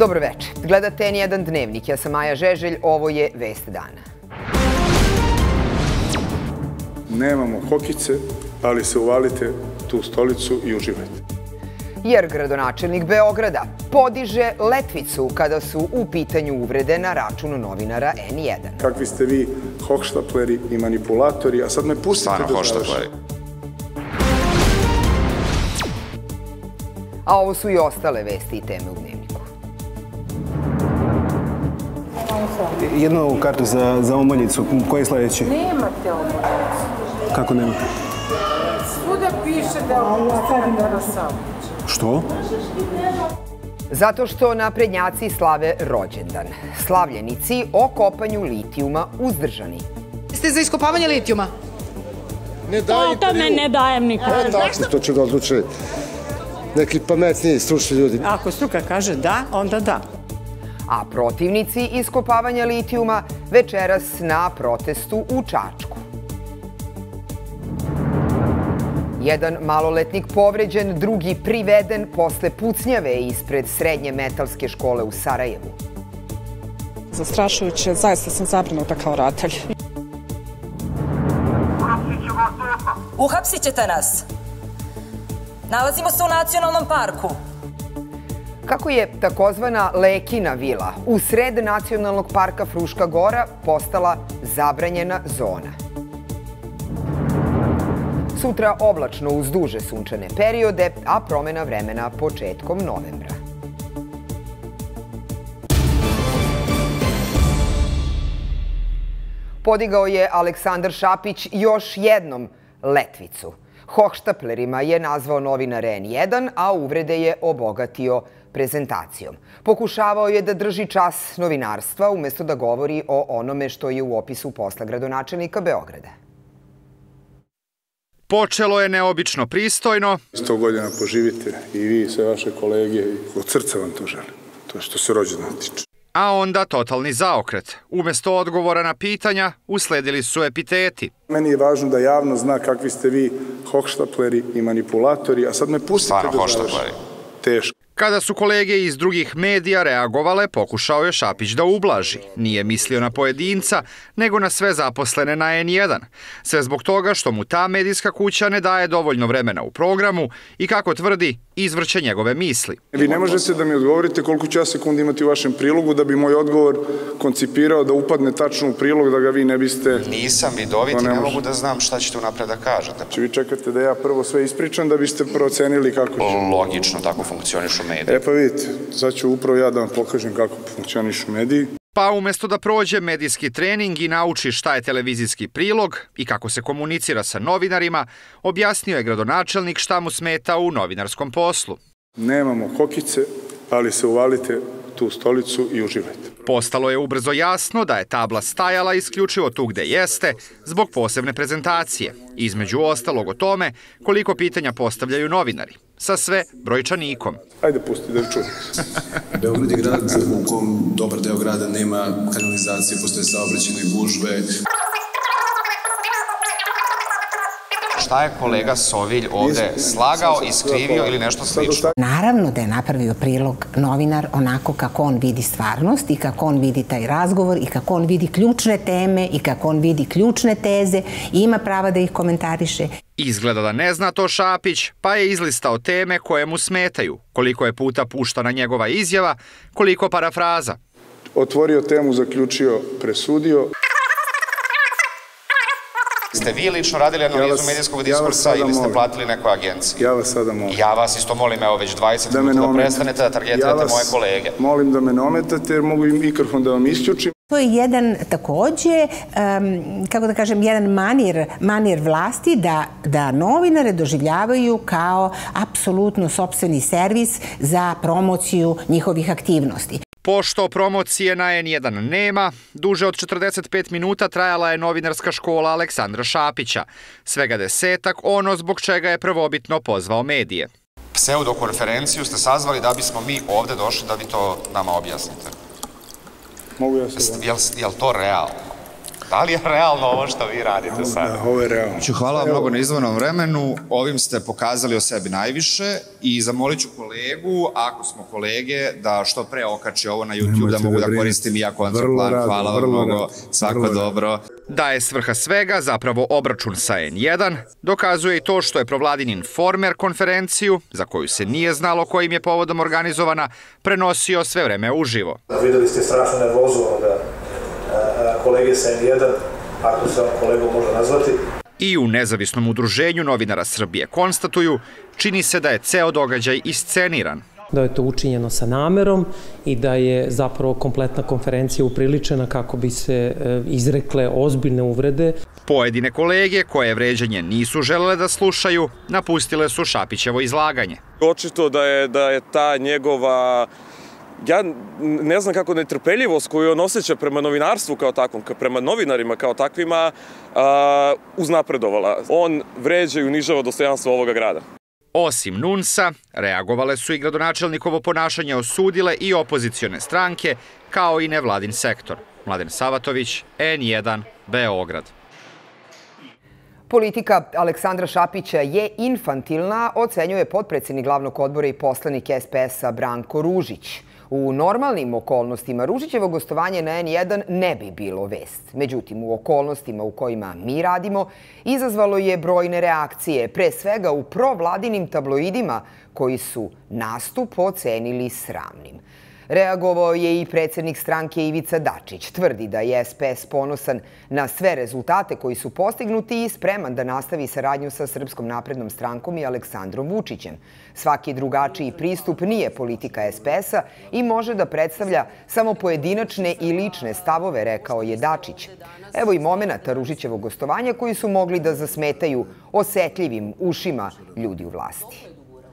Dobro večer. Gledate N1 dnevnik. Ja sam Maja Žeželj. Ovo je Vest dana. Nemamo hokice, ali se uvalite tu stolicu i uživajte. Jer gradonačelnik Beograda podiže letvicu kada su u pitanju uvrede na račun novinara N1. Kakvi ste vi hohštapleri i manipulatori, a sad me pustite da završim. A ovo su i ostale vesti i teme u dnevniku. Jednu kartu za omoljicu. Koji je sljedeći? Nemate omoljicu. Kako nemate? Svuda piše da je ostavljena samo. Što? Zato što naprednjaci slave rođendan. Slavljenici o kopanju litijuma uzdržani. Ste za iskopavanje litijuma? O tome ne dajem nikada. To će da odluče neki pametniji, stručni ljudi. Ako struka kaže da, onda da. A protivnici iskopavanja litijuma večeras na protestu u Čačku. Jedan maloletnik povređen, drugi priveden posle pucnjave ispred srednje metalske škole u Sarajevu. Zastrašujuće, zaista sam zabrinuta kao roditelj. Uhapsit ćete nas. Nalazimo se u nacionalnom parku. Kako je takozvana Lekina vila u sred nacionalnog parka Fruška Gora postala zabranjena zona. Sutra oblačno uz duže sunčane periode, a promena vremena početkom novembra. Podigao je Aleksandar Šapić još jednom letvicu. Hohštaplerima je nazvao novinar N1, a uvrede je obogatio prezentacijom. Pokušavao je da drži čas novinarstva umesto da govori o onome što je u opisu posla gradonačelnika Beograda. Počelo je neobično pristojno. 100 godina poživite i vi i sve vaše kolege i od srca vam to želim. To je što se rođena tiče. A onda totalni zaokret. Umesto odgovora na pitanja, usledili su epiteti. Meni je važno da javno zna kakvi ste vi hohštapleri i manipulatori, a sad me pustite da završim. Teško. Kada su kolege iz drugih medija reagovale, pokušao je Šapić da ublaži. Nije mislio na pojedinca, nego na sve zaposlene na N1. Sve zbog toga što mu ta medijska kuća ne daje dovoljno vremena u programu i, kako tvrdi, izvrće njegove misli. Vi ne možete da mi odgovorite koliko ću ja sekundi imati u vašem prilogu da bi moj odgovor koncipirao da upadne tačno u prilog, da ga vi ne biste... Nisam vidovit i ne mogu da znam šta ćete unapred da kažete. Vi čekate da ja prvo sve ispričam da biste procenili kako ću... Logično, tako funkcionišu mediji. Pa vidite, sad ću upravo ja da vam pokažem kako funkcionišu mediji. Pa umesto da prođe medijski trening i nauči šta je televizijski prilog i kako se komunicira sa novinarima, objasnio je gradonačelnik šta mu smeta u novinarskom poslu. Nemamo hokice, ali se uvalite tu stolicu i uživajte. Postalo je ubrzo jasno da je tabla stajala isključivo tu gde jeste zbog posebne prezentacije. Između ostalog o tome koliko pitanja postavljaju novinari. Sa sve brojčanikom. Ajde, pusti da čujem. Beograd je grad u kom dobar deo grada nema kanalizacije, postoje saobraćajne gužve. Šta je kolega Sovilj ovde slagao, iskrivio ili nešto slično? Naravno da je napravio prilog novinar onako kako on vidi stvarnost i kako on vidi taj razgovor i kako on vidi ključne teme i kako on vidi ključne teze i ima prava da ih komentariše. Izgleda da ne zna to Šapić, pa je izlistao teme koje mu smetaju. Koliko je puta puštana njegova izjava, koliko parafraza. Otvorio temu, zaključio, presudio. Ste vi lično radili analizu medijskog diskursa ili ste platili nekoj agenciji? Ja vas sada molim. Ja vas isto molim, evo već 20 minuta da prestanete da targetirate moje kolege. Molim da me ne ometate jer mogu i mikrofon da vam isključim. To je jedan takođe, kako da kažem, jedan manir vlasti da novinare doživljavaju kao apsolutno sopstveni servis za promociju njihovih aktivnosti. Pošto promocije na N1 nema, duže od 45 minuta trajala je novinarska škola Aleksandra Šapića. Svega 10-ak ono zbog čega je prvobitno pozvao medije. Pseudokonferenciju ste sazvali da bismo mi ovde došli da vi to nama objasnite. Mogu ja se... Je li to realno? Da li je realno ovo što vi radite sad? Da, ovo je realno. Hvala vam mnogo na izdvojenom vremenu. Ovim ste pokazali o sebi najviše i zamolit ću kolegu, ako smo kolege, da što pre okači ovo na YouTube, da mogu da koristim i ja kontraplan. Hvala vam mnogo, svako dobro. Da je svrha svega zapravo obračun sa N1, dokazuje i to što je provladin Informer konferenciju, za koju se nije znalo kojim je povodom organizovana, prenosio sve vreme uživo. Videli ste strašno nervozu ovoga kolege sa N1, ako se on kolegom može nazvati. I u nezavisnom udruženju novinara Srbije konstatuju, čini se da je ceo događaj isceniran. Da je to učinjeno sa namerom i da je zapravo kompletna konferencija upriličena kako bi se izrekle ozbiljne uvrede. Pojedine kolege, koje vređanje nisu želele da slušaju, napustile su Šapićevo izlaganje. Očito da je ta njegova, ja ne znam kako, netrpeljivost koju on osjeća prema novinarstvu kao takvom, prema novinarima kao takvima, uznapredovala. On vređa i unižava dostojanstvo ovoga grada. Osim NUNS-a, reagovale su i gradonačelnikovo ponašanje osudile i opozicione stranke, kao i nevladin sektor. Mladen Savatović, N1, Beograd. Politika Aleksandra Šapića je infantilna, ocenjuje potpredsednik glavnog odbora i poslanik SPS-a Branko Ružić. U normalnim okolnostima Ružićevo gostovanje na N1 ne bi bilo vest. Međutim, u okolnostima u kojima mi radimo, izazvalo je brojne reakcije, pre svega u provladinim tabloidima koji su nastup ocenili sramnim. Reagovao je i predsjednik stranke Ivica Dačić. Tvrdi da je SPS ponosan na sve rezultate koji su postignuti i spreman da nastavi saradnju sa Srpskom naprednom strankom i Aleksandrom Vučićem. Svaki drugačiji pristup nije politika SPS-a i može da predstavlja samo pojedinačne i lične stavove, rekao je Dačić. Evo i momenata Ružićevog gostovanja koji su mogli da zasmetaju osetljivim ušima ljudi u vlasti.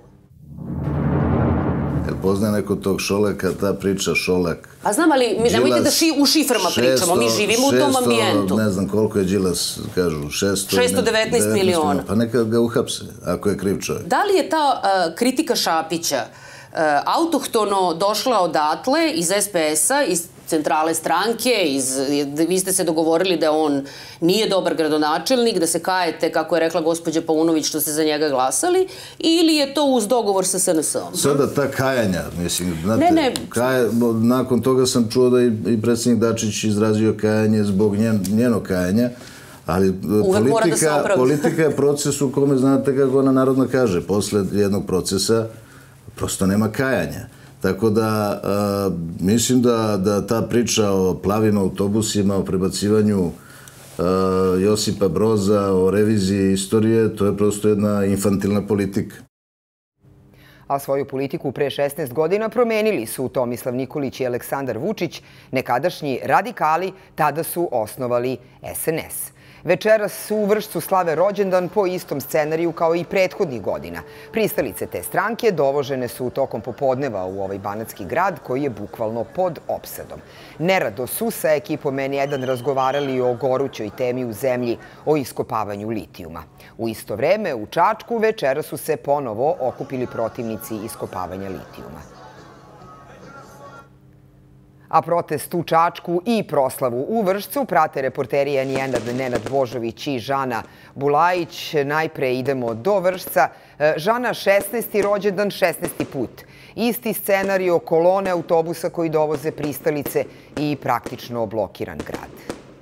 Poznaje neko tog Šoleka, ta priča Šolak. A znam, ali nemojte da u šiframa pričamo, mi živimo u tom ambijentu. Ne znam koliko je Đilas, kažu, 619 miliona. Pa neka ga uhapse, ako je kriv čovjek. Da li je ta kritika Šapića autohtono došla odatle iz SPS-a, iz centrale stranke, vi ste se dogovorili da on nije dobar gradonačelnik, da se kajete, kako je rekla gospođa Paunović, što ste za njega glasali, ili je to uz dogovor sa SNS-om? Sada ta kajanja, mislim, znate, nakon toga sam čuo da i predsjednik Dačić izrazio kajanje zbog njenog kajanja, ali politika je proces u kome, znate kako ona narodna kaže, posle jednog procesa prosto nema kajanja. Tako da mislim da ta priča o plavim autobusima, o prebacivanju Josipa Broza, o reviziji istorije, to je prosto jedna infantilna politika. A svoju politiku pre 16 godina promenili su Tomislav Nikolić i Aleksandar Vučić, nekadašnji radikali, tada su osnovali SNS. Večeras u Vršcu slave rođendan po istom scenariju kao i prethodnih godina. Pristalice te stranke dovožene su tokom popodneva u ovaj banatski grad koji je bukvalno pod opsadom. Nerado su sa ekipom N1 razgovarali o gorućoj temi u zemlji, o iskopavanju litijuma. U isto vreme u Čačku večeras su se ponovo okupili protivnici iskopavanja litijuma. A protest u Čačku i proslavu u Vršcu prate reporteri N1 Nenad Božović i Žana Bulajić. Najpre idemo do Vršca. Žana, 16. rođendan, 16. put. Isti scenario, kolone autobusa koji dovoze pristalice i praktično blokiran grad.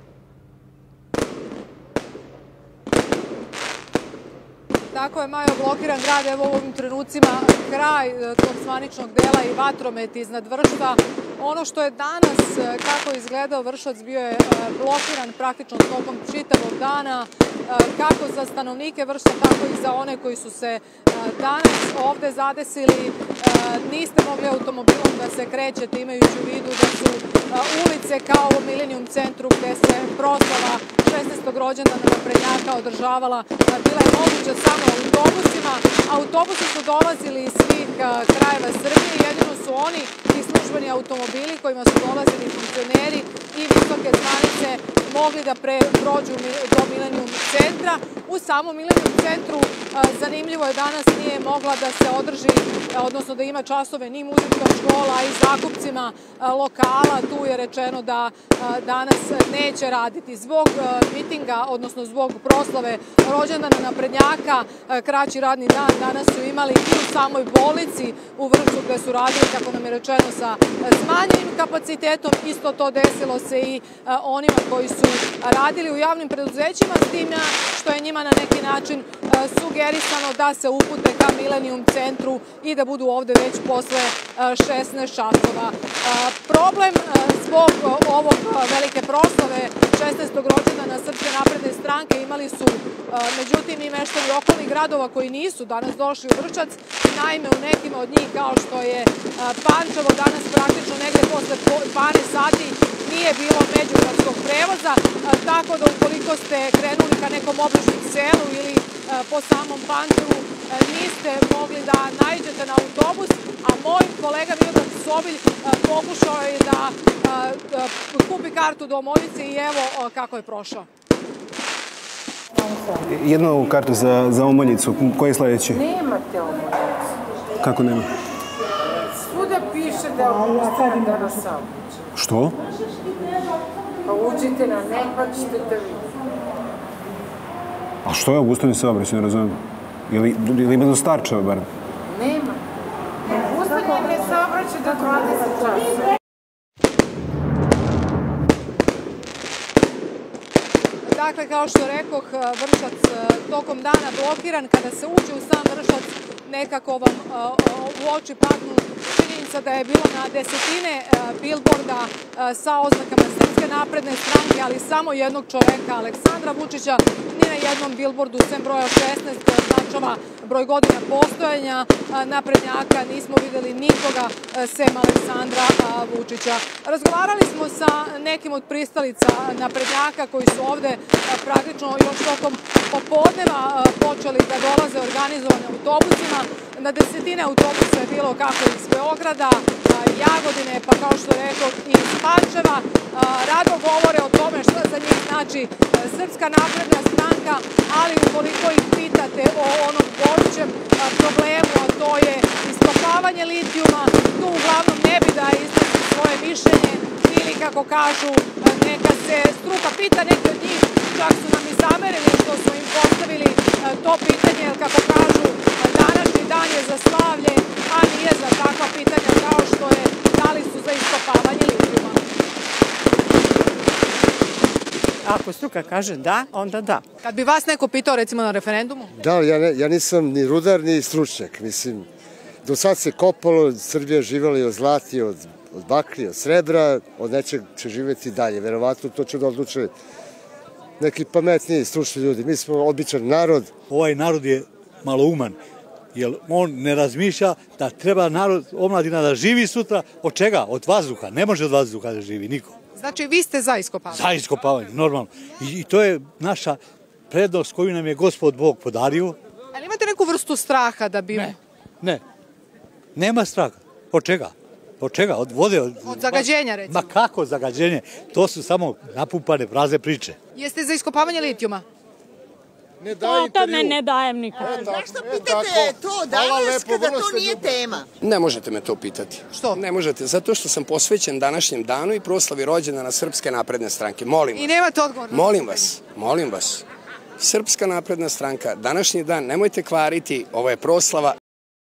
Tako je, Majo, blokiran grad, evo u ovim trenucima kraj tog zvaničnog dela i vatromet iznad Vršca. Ono što je danas, kako je izgledao Vršac, bio je blokiran praktično tokom čitavog dana, kako za stanovnike Vršca, tako i za one koji su se danas ovde zadesili. Niste mogli automobilom da se krećete, imajući u vidu da su ulice kao u Milenijum centru gde se proslava 16. rođendana naprednjaka održavala, bila je moguća samo autobusima. Autobusi su dolazili iz svih krajeva Srbije, jedino su oni i službeni automobili kojima su dolazili funkcioneri i visoke zvanice mogli da prođu do Milenijum centra. U samom Milenijum centru zanimljivo je danas nije mogla da se održi, odnosno da ima časove ni muzička škola i zakupcima lokala. Tu je rečeno da danas neće raditi. Zbog mitinga, odnosno zbog proslave rođendana naprednjaka, kraći radni dan danas su imali i u samoj bolnici u Vršcu gde su radili, kako nam je rečeno, sa smanjenim kapacitetom. Isto to desilo se i onima koji su radili u javnim preduzećima, s tim što je njima na neki način sugerisano da se upute ka Milenijum centru i da budu ovde već posle 16 časova. Problem zbog ovog velike proslave 16. rođendana Srpske napredne stranke imali su međutim i meštani okolnih gradova koji nisu danas došli u Vršac. Naime, u nekima od njih, kao što je Pančevo, danas praktično negde posle 12 sati nije bilo međugradskog prevoza, tako da ukoliko ste krenuli ka nekom obližnjem selu ili po samom Pančevu, niste mogli da naiđete na autobus, a moj kolega Miodrag Sobilj pokušao je da kupi kartu do Omoljice i evo kako je prošao. Jednu kartu za Omoljicu. Koji je sledeći? Nemate Omoljicu. Kako nema? Svuda piše da je opuštena danas saobraćaj. Što? Pa uđite na net pa ćete da vidite. A što je obustavni saobraćaj, ne razumijem? Ili ima do Starčeva, bar? Nema. Obustavljen je saobraćaj do 20 časa. Dakle, kao što rekoh, Vršac tokom dana blokiran. Kada se uđe u sam Vršac, nekako vam u oči padnu činjenica da je bilo na desetine bilborda sa oznakama Srpske napredne stranke, ali samo jednog čoveka, Aleksandra Vučića. Ni na jednom bilbordu, sem broja 16, koja označava broj godina postojanja naprednjaka, nismo videli nikoga sem Aleksandra Vučića. Razgovarali smo sa nekim od pristalica naprednjaka koji su ovde praktično još tokom popodneva počeli da dolaze organizovane autobusima. Na desetine autobusa je bilo kako iz Beograda, Jagodine, pa kao što rekao i iz Pančeva. Rado govore o tome šta za njih znači Srpska napredna stranka, ali ukoliko ih pitate o onom gorućem problemu, a to je iskopavanje litijuma, tu uglavnom ne bi da iznosi svoje mišljenje ili, kako kažu, neka se struka pita. Neki od njih čak su nam i zamerili što smo im postavili to pitanje, jer kako kažu, današnji dan je za slavlje, a nije za takva pitanja kao što je da li su za iskopavanje litijuma. Ako struka kaže da, onda da. Kad bi vas neko pitao, recimo, na referendumu? Da, ja nisam ni rudar, ni stručnjak. Mislim, do sad se kopalo, Srbija živjela i od zlati, od bakri, od srebra, od nečeg će živjeti dalje. Verovatno to će da odluče neki pametniji, stručni ljudi. Mi smo običan narod. Ovaj narod je malouman, jer on ne razmišlja da treba narod, omladina da živi sutra. Od čega? Od vazduha. Ne može od vazduha da živi niko. Znači, vi ste za iskopavanje? Za iskopavanje, normalno. I to je naša prednost koju nam je Gospod Bog podario. Ali imate neku vrstu straha da bi... Ne. Nema straha. Od čega? Od čega? Od vode? Od zagađenja, recimo? Ma kako zagađenje? To su samo napumpane prazne priče. Jeste za iskopavanje litijuma? O tome ne dajem nikad. Zašto pitate to danas kada to nije tema? Ne možete me to pitati. Što? Ne možete, zato što sam posvećen današnjem danu i proslavi rođendana Srpske napredne stranke. Molim vas. I nemate odgovor? Molim vas. Srpska napredna stranka, današnji dan, nemojte kvariti, ovo je proslava.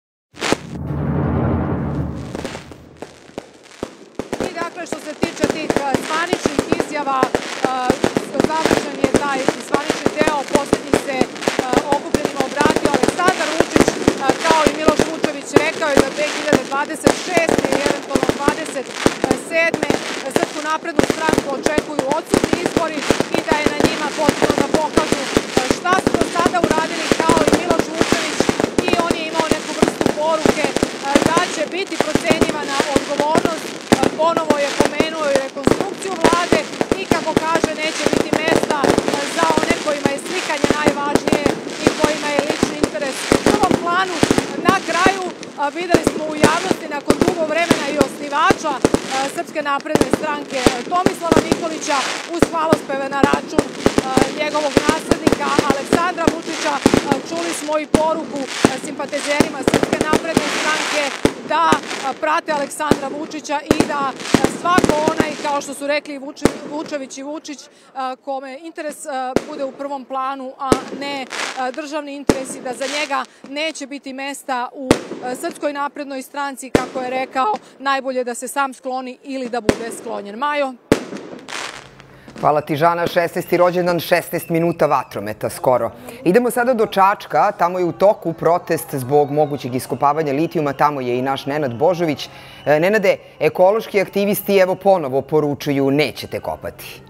I dakle, što se tiče tih zvaničnih izjava, završen je taj zvanični deo. Poslednji se okupljenima obratio Aleksandar Vučić, kao i Miloš Vučević. Rekao je da 2026. i eventualno 27. Srpsku naprednu stranku očekuju odsutni izbori i da je na njima potrebno da pokažu šta su do sada uradili, kao i Miloš Vučević, i on je imao neku vrstu poruke da će biti procenjivana odgovornost. Ponovo je pomenuo i rekonstrukciju vlade i, kako kaže, neće biti mesta za one kojima je slikanje najvažnije i kojima je lični interes u prvom planu. Na kraju videli smo u javnosti nakon dugo vremena i osnivača Srpske napredne stranke Tomislava Nikolića uz hvalospeve na račun njegovog naslednika Aleksandra Vučića. Čuli smo i poruku simpatizerima Srpske napredne stranke da prate Aleksandra Vučića i da svako onaj, kao što su rekli Vučević i Vučić, kome interes bude u prvom planu, a ne državni interes, i da za njega neće biti mesta u Srpskoj naprednoj stranci, kako je rekao, najbolje da se sam skloni ili da bude sklonjen. Majo? Hvala ti, Žana. 16. rođendan, 16 minuta vatrometa skoro. Idemo sada do Čačka. Tamo je u toku protest zbog mogućeg iskopavanja litijuma. Tamo je i naš Nenad Božović. Nenade, ekološki aktivisti evo ponovo poručuju nećete kopati.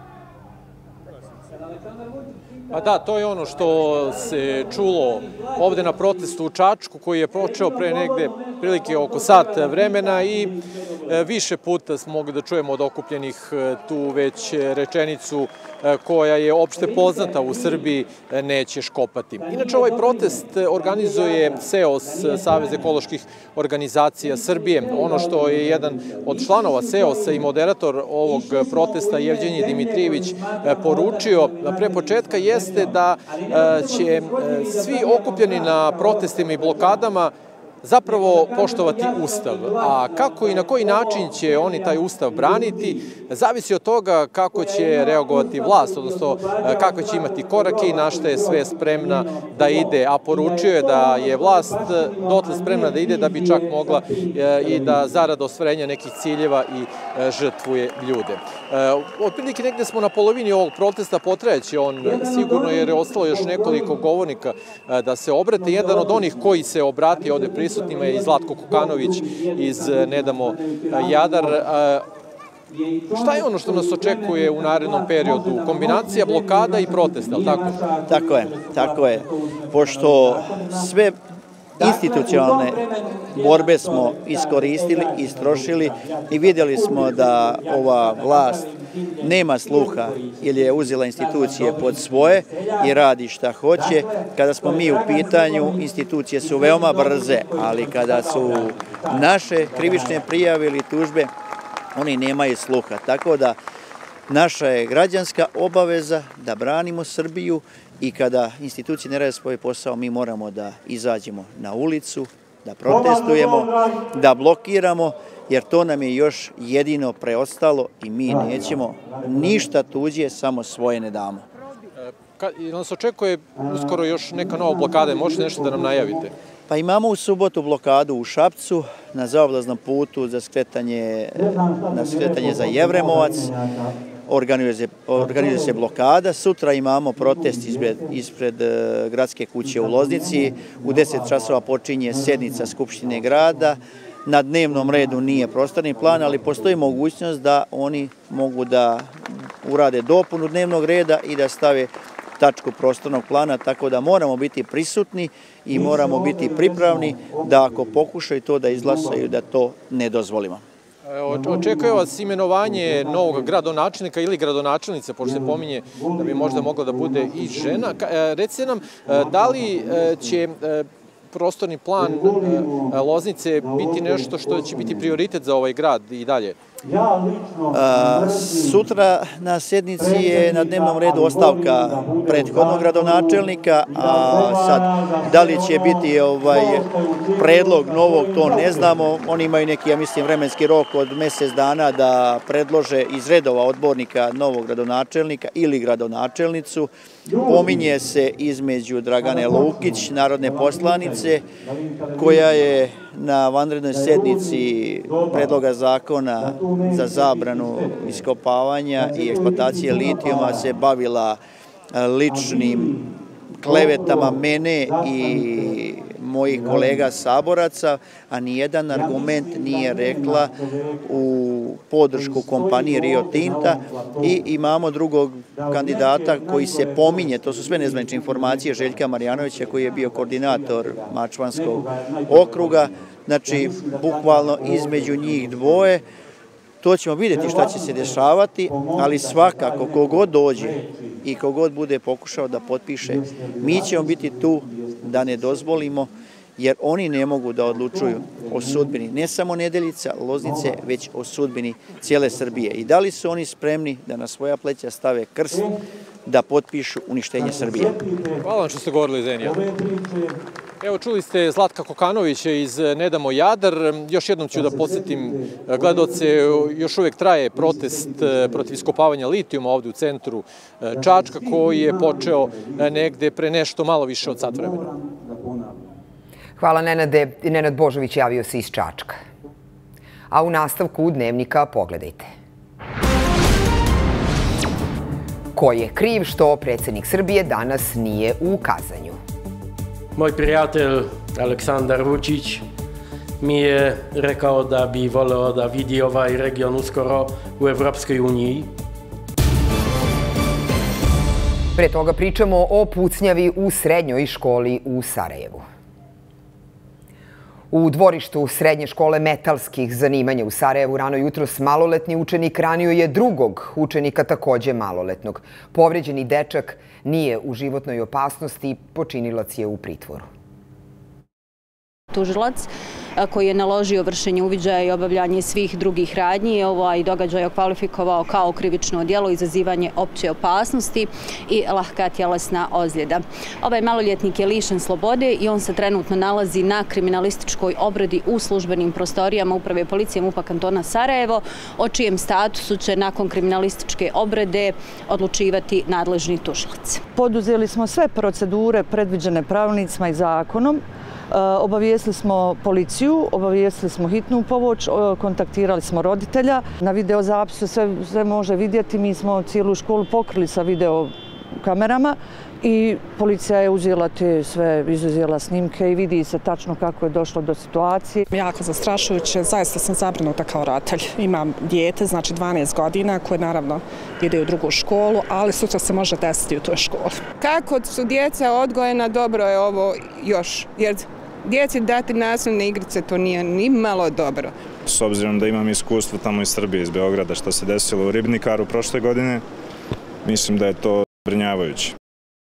Pa da, to je ono što se čulo ovde na protestu u Čačku, koji je počeo pre negde prilike oko sat vremena i više puta smo mogli da čujemo od okupljenih tu već rečenicu koja je opšte poznata u Srbiji, nećeš kopati. Inače, ovaj protest organizuje SEOS, Savez ekoloških organizacija Srbije. Ono što je jedan od članova SEOS-a i moderator ovog protesta, Jevđenji Dimitrijević, poručio pre početka jeste da će svi okupljeni na protestima i blokadama zapravo poštovati Ustav. A kako i na koji način će oni taj Ustav braniti, zavisi od toga kako će reagovati vlast, odnosno kakve će imati korake i na šta je sve spremna da ide. A poručio je da je vlast dotle spremna da ide da bi čak mogla i da zarad ostvarenja nekih ciljeva i žrtvuje ljude. Otprilike negde smo na polovini ovog protesta, potrajaće on sigurno jer je ostalo još nekoliko govornika da se obrate. Jedan od onih koji se obrati ovde prisutnima je i Zlatko Kokanović iz Ne damo Jadar. Šta je ono što nas očekuje u narednom periodu? Kombinacija blokada i protesta, ali tako? Tako je. Pošto sve institucionalne borbe smo iskoristili, istrošili i vidjeli smo da ova vlast nema sluha ili je uzela institucije pod svoje i radi šta hoće. Kada smo mi u pitanju, institucije su veoma brze, ali kada su naše krivične prijave ili tužbe, oni nemaju sluha. Tako da naša je građanska obaveza da branimo Srbiju i kada institucije ne rade svoj posao, mi moramo da izađemo na ulicu, da protestujemo, da blokiramo, jer to nam je još jedino preostalo i mi nećemo ništa tuđe, samo svoje ne damo. Nas očekuje uskoro još neka nova blokada, možete nešto da nam najavite? Pa imamo u subotu blokadu u Šapcu na zaobilaznom putu za skretanje za Jevremovac. Organizuje se blokada. Sutra imamo protest ispred gradske kuće u Loznici. U 10 časova počinje sednica Skupštine grada. Na dnevnom redu nije prostorni plan, ali postoji mogućnost da oni mogu da urade dopunu dnevnog reda i da stave tačku prostornog plana, tako da moramo biti prisutni i moramo biti pripravni da ako pokušaju to da izglasaju, da to ne dozvolimo. Očekuje vas imenovanje novog gradonačelnika ili gradonačelnice, pošto se pominje da bi možda mogla da bude i žena. Recite nam, da li će prostorni plan Loznice biti nešto što će biti prioritet za ovaj grad i dalje? Sutra na sednici je na dnevnom redu ostavka prethodnog gradonačelnika, a sad da li će biti predlog novog, to ne znamo. Oni imaju neki, ja mislim, vremenski rok od mjesec dana da predlože iz redova odbornika novog gradonačelnika ili gradonačelnicu. Pominje se između Dragane Lukić, narodne poslanice, koja je na vanrednoj sednici predloga zakona za zabranu iskopavanja i eksploatacije litijuma se bavila ličnim klevetama mene i mojih kolega saboraca, a nijedan argument nije rekla u podršku kompanije Rio Tinta i imamo drugog kandidata koji se pominje, to su sve nezvanične informacije, Željka Marjanovića koji je bio koordinator Mačvanskog okruga, znači bukvalno između njih dvoje. To ćemo vidjeti šta će se dešavati, ali svakako kogod dođe i kogod bude pokušao da potpiše, mi ćemo biti tu da ne dozvolimo jer oni ne mogu da odlučuju o sudbini ne samo Nedeljica, Loznice, već o sudbini cijele Srbije. I da li su oni spremni da na svoja pleća stave krst, da potpišu uništenje Srbije? Hvala vam što ste govorili iz N1. Evo, čuli ste Zlatka Kokanovića iz Ne damo Jadar. Još jednom ću da podsjetim gledaoce, još uvek traje protest protiv iskopavanja litijuma ovde u centru Čačka, koji je počeo negde pre nešto malo više od sat vremena. Hvala, Nenade. Nenad Božović javio se iz Čačka. A u nastavku Dnevnika pogledajte. Ko je kriv što predsjednik Srbije danas nije u kazanju? Moj prijatelj Aleksandar Vučić mi je rekao da bi voleo da vidi ovaj region uskoro u Evropskoj uniji. Pre toga pričamo o pucnjavi u srednjoj školi u Sarajevu. U dvorištu srednje škole metalskih zanimanja u Sarajevu rano jutros maloletni učenik ranio je drugog učenika takođe maloletnog. Povređeni dečak nije u životnoj opasnosti, počinilac je u pritvoru. Tužilac koji je naložio vršenje uviđaja i obavljanje svih drugih radnji ovaj događaj okvalifikovao kao krivično djelo izazivanje opće opasnosti i lahka tjelesna ozljeda. Ovaj maloljetnik je lišen slobode i on se trenutno nalazi na kriminalističkoj obradi u službenim prostorijama Uprave policije MUP-a kantona Sarajevo, o čijem statusu će nakon kriminalističke obrade odlučivati nadležni tužilac. Poduzeli smo sve procedure predviđene pravilnicima i zakonom. Obavijestili smo policiju, obavijestili smo hitnu pomoć, kontaktirali smo roditelja. Na videozapisu sve može vidjeti. Mi smo cijelu školu pokrili sa video kamerama i policija je uzela te sve, izuzela snimke i vidi se tačno kako je došlo do situacije. Jako zastrašujuće, zaista sam zabrinuta kao roditelj. Imam dijete, znači 12 godina, koje naravno ide u drugu školu, ali sutra se može desiti u toj školi. Kako su djeca odgojena, dobro je ovo još, jer djeci dati nasilne igrice, to nije ni malo dobro. S obzirom da imam iskustvo tamo iz Srbije, iz Beograda, što se desilo u Ribnikaru prošle godine, mislim da je to zabrinjavajuće.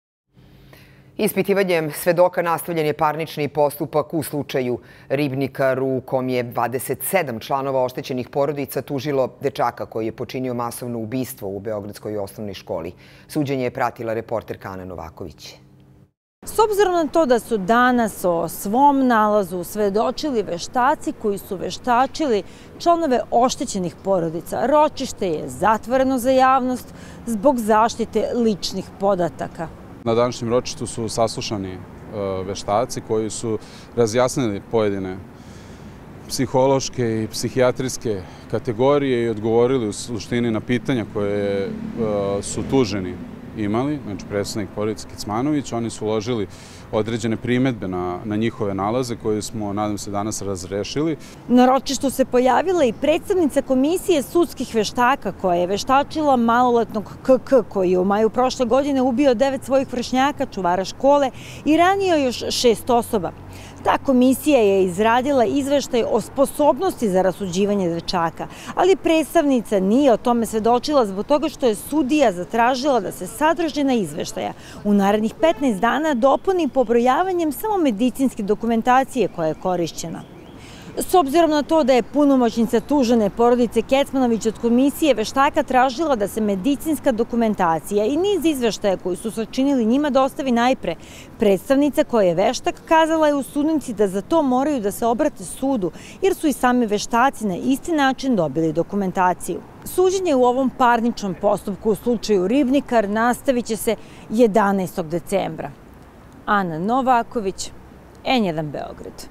Ispitivanjem svedoka nastavljen je parnični postupak u slučaju Ribnikar u kom je 27 članova oštećenih porodica tužilo dečaka koji je počinio masovno ubistvo u Beogradskoj osnovnoj školi. Suđenje je pratila reporterka Ana Novaković. S obzirom na to da su danas o svom nalazu svedočili veštaci koji su veštačili članove oštećenih porodica, ročište je zatvoreno za javnost zbog zaštite ličnih podataka. Na današnjem ročištu su saslušani veštaci koji su razjasnili pojedine psihološke i psihijatrijske kategorije i odgovorili u suštini na pitanja koje su tuženi imali, znači predstavnik porodice Kecmanović. Oni su uložili određene primedbe na njihove nalaze koje smo, nadam se, danas razrešili. Na ročištu se pojavila i predstavnica Komisije sudskih veštaka koja je veštačila maloletnog KK koji je u maju prošle godine ubio 9 svojih vršnjaka, čuvara škole i ranio još 6 osoba. Ta komisija je izradila izveštaj o sposobnosti za rasuđivanje dečaka, ali predstavnica nije o tome svedočila zbog toga što je sudija zatražila da se sadržina izveštaja u narednih 15 dana dopuni pobrojavanjem samo medicinske dokumentacije koja je korišćena. S obzirom na to da je punomoćnica tužene porodice Kecmanović od komisije veštaka tražila da se medicinska dokumentacija i niz izveštaja koji su sačinili njima dostavi najpre, predstavnica koja je veštak kazala je u sudnici da za to moraju da se obrate sudu jer su i sami veštaci na isti način dobili dokumentaciju. Suđenje u ovom parničnom postupku u slučaju Ribnikar nastavit će se 11. decembra. Ana Novaković, N1 Beograd.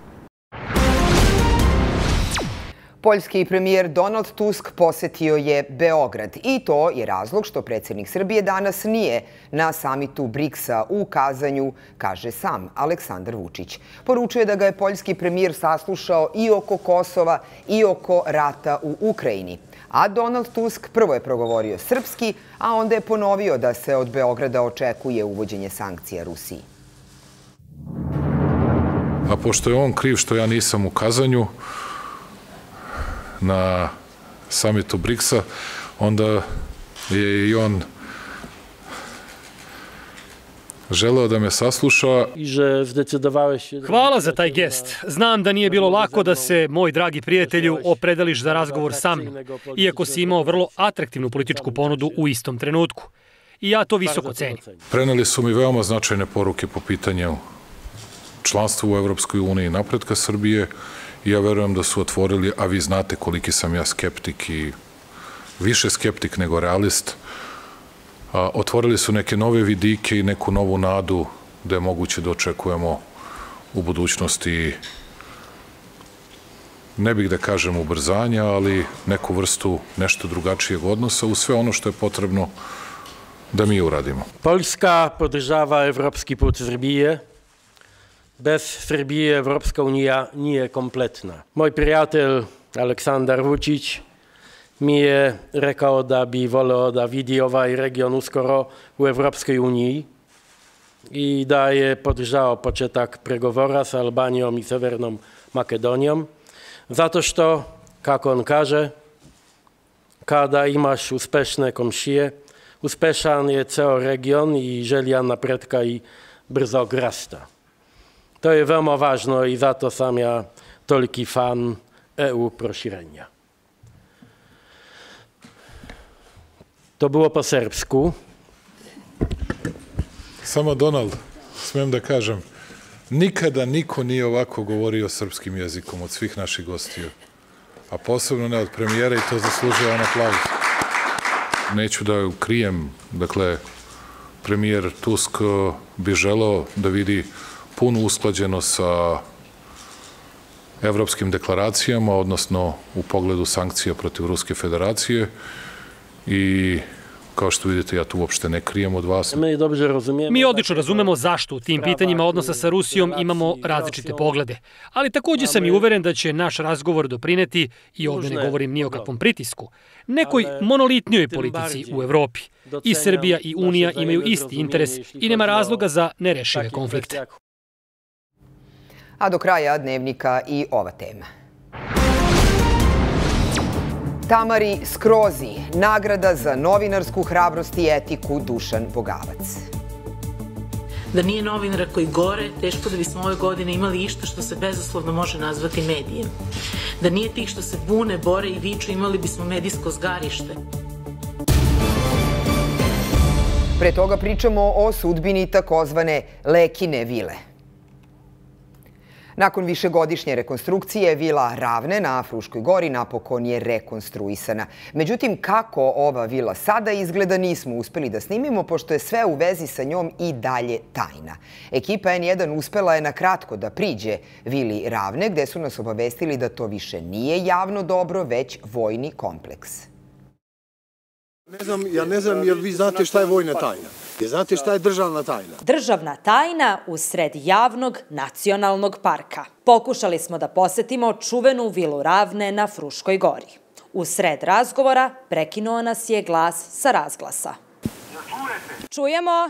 Poljski premijer Donald Tusk posetio je Beograd i to je razlog što predsjednik Srbije danas nije na samitu BRICS-a u Kazanju, kaže sam Aleksandar Vučić. Poručuje da ga je poljski premijer saslušao i oko Kosova i oko rata u Ukrajini. A Donald Tusk prvo je progovorio srpski, a onda je ponovio da se od Beograda očekuje uvođenje sankcija Rusiji. A pošto je on kriv što ja nisam u Kazanju, na samitu BRICS-a, onda je i on želeo da me sasluša. Hvala za taj gest. Znam da nije bilo lako da se, moj dragi prijatelju, opredeliš za razgovor sa mnom, iako si imao vrlo atraktivnu političku ponudu u istom trenutku. I ja to visoko cenim. Preneli su mi veoma značajne poruke po pitanju članstva u Evropskoj uniji i napretka Srbije i ja verujem da su otvorili, a vi znate koliki sam ja skeptik i više skeptik nego realist, otvorili su neke nove vidike i neku novu nadu da je moguće da očekujemo u budućnosti, ne bih da kažem ubrzanja, ali neku vrstu nešto drugačijeg odnosa u sve ono što je potrebno da mi uradimo. Poljska podržava evropski put Srbije. Bez Srbije Evropska unija nije kompletna. Moj prijatelj Aleksandar Vučić mi je rekao da bi voleo da vidi ovaj region uskoro u Evropskoj uniji i da je podržao početak pregovora sa Albanijom i Severnom Makedonijom, zato što, kako on kaže, kada imaš uspešne komšije, uspešan je ceo region i željan napretka i brzog rasta. To je veoma važno i zato sam ja toliki fan EU proširenja. To było po serbsku. Samo Donald, smijem da kažem, nikada niko nije ovako govorio srpskim jezikom od svih naših gostiju, a posebno ne od premijera i to zaslužuje on aplauz. Neću da krijem, dakle, premijer Tusk bi želeo da vidi punu usklađenost sa evropskim deklaracijama, odnosno u pogledu sankcija protiv Ruske federacije i kao što vidite, ja tu uopšte ne krijem od vas. Mi odlično razumemo zašto u tim pitanjima odnosa sa Rusijom imamo različite poglede. Ali takođe sam i uveren da će naš razgovor doprineti, i ovde ne govorim ni o kakvom pritisku, nekoj monolitnijoj politici u Evropi. I Srbija i Unija imaju isti interes i nema razloga za nerešive konflikte. A do kraja Dnevnika i ova tema. Tamari Skrozi, nagrada za novinarsku hrabrost i etiku Dušan Bogavac. Da nije novinara koji gore, teško da bismo ove godine imali išta što se bezuslovno može nazvati medijem. Da nije tih što se bune, bore i viču, imali bismo medijsko zgarište. Pre toga pričamo o sudbini takozvane Lekine vile. Nakon višegodišnje rekonstrukcije, vila Ravne na Fruškoj gori napokon je rekonstruisana. Međutim, kako ova vila sada izgleda nismo uspeli da snimimo, pošto je sve u vezi sa njom i dalje tajna. Ekipa N1 uspela je na kratko da priđe vili Ravne, gde su nas obavestili da to više nije javno dobro, već vojni kompleks. Ja ne znam, jer vi znate šta je vojna tajna. Znate šta je državna tajna? Državna tajna usred javnog nacionalnog parka. Pokušali smo da posetimo čuvenu vilu Ravne na Fruškoj gori. U sred razgovora prekinuo nas je glas sa razglasa. Čujemo.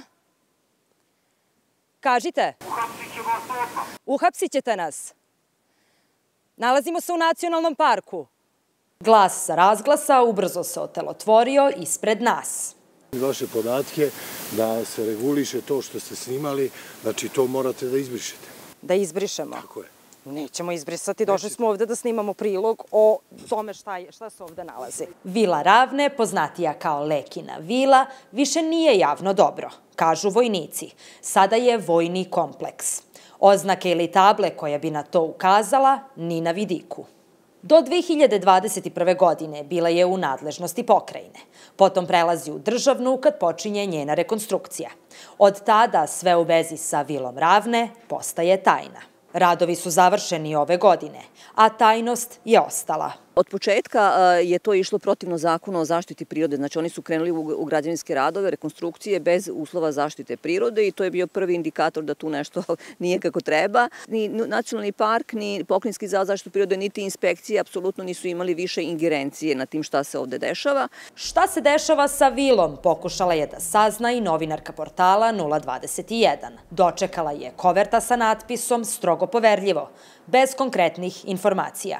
Kažite. Uhapsit ćete nas. Nalazimo se u nacionalnom parku. Glas sa razglasa ubrzo se otelotvorio ispred nas. Vaše podatke da se reguliše to što ste snimali, znači to morate da izbrišete. Da izbrišemo? Tako je. Nećemo izbrisati, došli smo ovde da snimamo prilog o tome šta se ovde nalazi. Vila Ravne, poznatija kao Lekina vila, više nije javno dobro, kažu vojnici. Sada je vojni kompleks. Oznake ili table koja bi na to ukazala ni na vidiku. Do 2021. godine bila je u nadležnosti pokrajine. Potom prelazi u državnu kad počinje njena rekonstrukcija. Od tada sve u vezi sa vilom Ravne postaje tajna. Radovi su završeni ove godine, a tajnost je ostala. Od početka je to išlo protivno zakonu o zaštiti prirode. Znači oni su krenuli u građevinske radove, rekonstrukcije bez uslova zaštite prirode i to je bio prvi indikator da tu nešto nije kako treba. Ni nacionalni park, ni pokrajinski zavod za zaštitu prirode, niti inspekcije apsolutno nisu imali više ingerencije na tim šta se ovde dešava. Šta se dešava sa vilom pokušala je da sazna i novinarka portala 021. Dočekala je koverta sa natpisom strogo poverljivo, bez konkretnih informacija.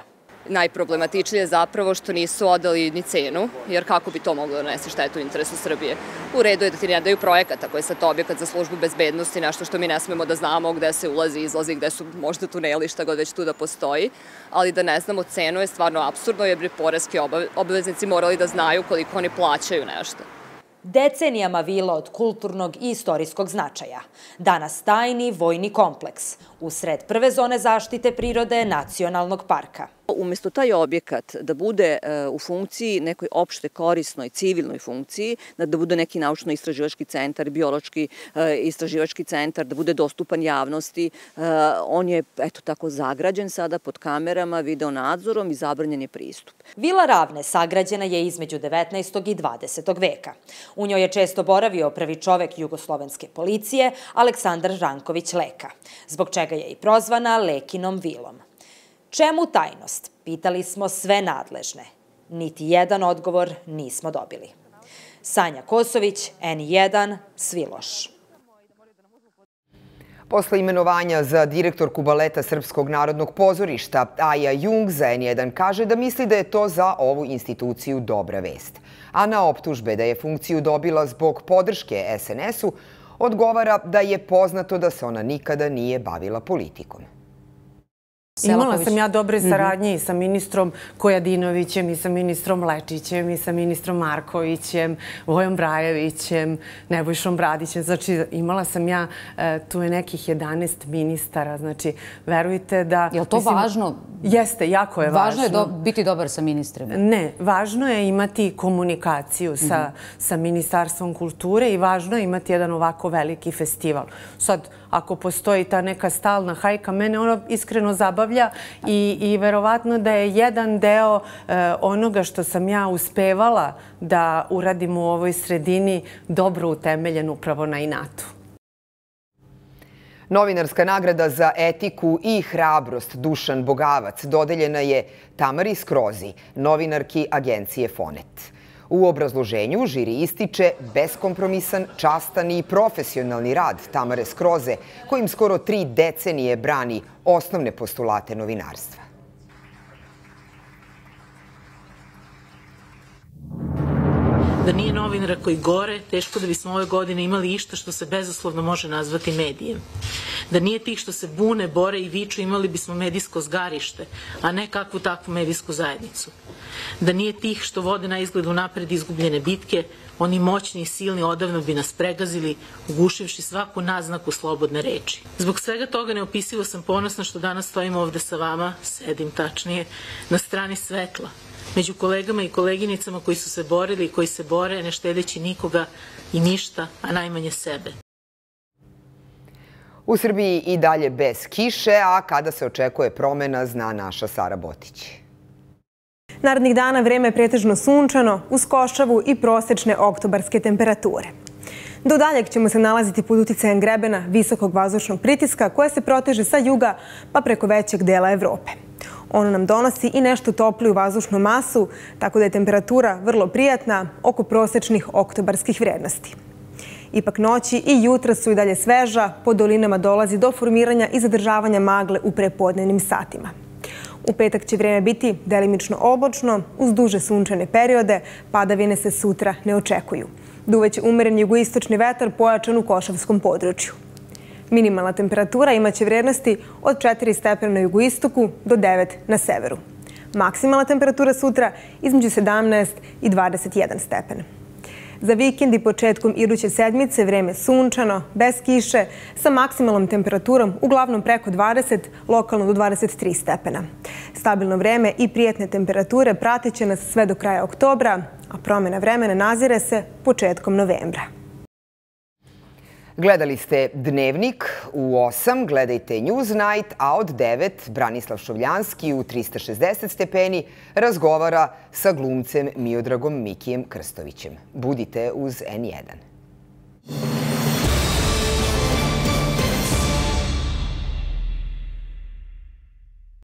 Najproblematičnije je zapravo što nisu odali ni cenu, jer kako bi to moglo da donese štetu u interesu Srbije. U redu je da ti ne daju projekat, ako je sad to objekat za službu bezbednosti, nešto što mi ne smemo da znamo gde se ulazi, izlazi, gde su možda tuneli, šta god već tu da postoji, ali da ne znamo cenu je stvarno apsurdno, jer bi poreski obveznici morali da znaju koliko oni plaćaju nešto. Decenijama vila od kulturnog i istorijskog značaja. Danas tajni vojni kompleks, usred prve zone zaštite prirode Nacionalnog parka. Umjesto taj objekat da bude u funkciji nekoj opšte korisnoj, civilnoj funkciji, da bude neki naučno-istraživački centar, biološki istraživački centar, da bude dostupan javnosti, on je eto tako zagrađen sada pod kamerama, video nadzorom i zabranjen je pristup. Vila Ravne sagrađena je između 19. i 20. veka. U njoj je često boravio prvi čovek jugoslovenske policije, Aleksandar Ranković Leka, zbog čega je i prozvana Lekinom vilom. Čemu tajnost? Pitali smo sve nadležne. Niti jedan odgovor nismo dobili. Sanja Kosović, N1, Sviloš. Posle imenovanja za direktorku baleta Srpskog narodnog pozorišta, Aja Jung za N1 kaže da misli da je to za ovu instituciju dobra vest. A na optužbe da je funkciju dobila zbog podrške SNS-u, odgovara da je poznato da se ona nikada nije bavila politikom. Imala sam ja dobre saradnje i sa ministrom Kojadinovićem, i sa ministrom Lečićem, i sa ministrom Markovićem, Vojom Brajevićem, Nebojšom Bradićem. Znači, imala sam ja, tu je nekih 11 ministara. Znači, verujte da... Je li to važno? Jeste, jako je važno. Važno je biti dobar sa ministrima? Ne, važno je imati komunikaciju sa Ministarstvom kulture i važno je imati jedan ovako veliki festival. Sad, ako postoji ta neka stalna hajka, mene ono iskreno zabavlja i verovatno da je jedan deo onoga što sam ja uspevala da uradim u ovoj sredini dobro utemeljen upravo na inatu. Novinarska nagrada za etiku i hrabrost Dušan Bogavac dodeljena je Tamari Skrozi, novinarki agencije Fonet. U obrazloženju žiri ističe beskompromisan, častan i profesionalni rad Tamare Skroze, kojim skoro 3 decenije brani osnovne postulate novinarstva. Da nije novinara koji gore, teško da bismo ove godine imali išta što se bezuslovno može nazvati medijem. Da nije tih što se bune, bore i viču, imali bismo medijsko zgarište, a ne kakvu takvu medijsku zajednicu. Da nije tih što vode na izgled unapred izgubljene bitke, oni moćni i silni odavno bi nas pregazili, ugušivši svaku naznaku slobodne reči. Zbog svega toga neopisivo sam ponosna što danas stojim ovde sa vama, sedim tačnije, na strani svetla, među kolegama i koleginicama koji su se borili i koji se bore, ne štedeći nikoga i ništa, a najmanje sebe. U Srbiji i dalje bez kiše, a kada se očekuje promena, zna naša Sara Botić. Narednih dana vreme je pretežno sunčano, uz košavu i prosečne oktobarske temperature. Do daljeg ćemo se nalaziti pod uticajem grebena visokog vazdušnog pritiska koja se proteže sa juga pa preko većeg dela Evrope. Ono nam donosi i nešto topliju vazdušnu masu, tako da je temperatura vrlo prijatna, oko prosečnih oktobarskih vrednosti. Ipak noći i jutra su i dalje sveža, po dolinama dolazi do formiranja i zadržavanja magle u prepodnevnim satima. U petak će vreme biti delimično oblačno, uz duže sunčane periode, padavine se sutra ne očekuju. Duvaće umeren jugoistočni vetar pojačan u Košavskom području. Minimalna temperatura imaće vrednosti od 4 stepena na jugoistoku do 9 na severu. Maksimalna temperatura sutra između 17 i 21 stepen. Za vikend i početkom iduće sedmice vreme sunčano, bez kiše, sa maksimalnom temperaturom uglavnom preko 20, lokalno do 23 stepena. Stabilno vreme i prijatne temperature pratit će nas sve do kraja oktobra, a promjena vremena nazire se početkom novembra. Gledali ste Dnevnik, u 8 gledajte Newsnight, a od 9 Branislav Šovljanski u 360 stepeni razgovara sa glumcem Miodragom Mikijem Krstovićem. Budite uz N1.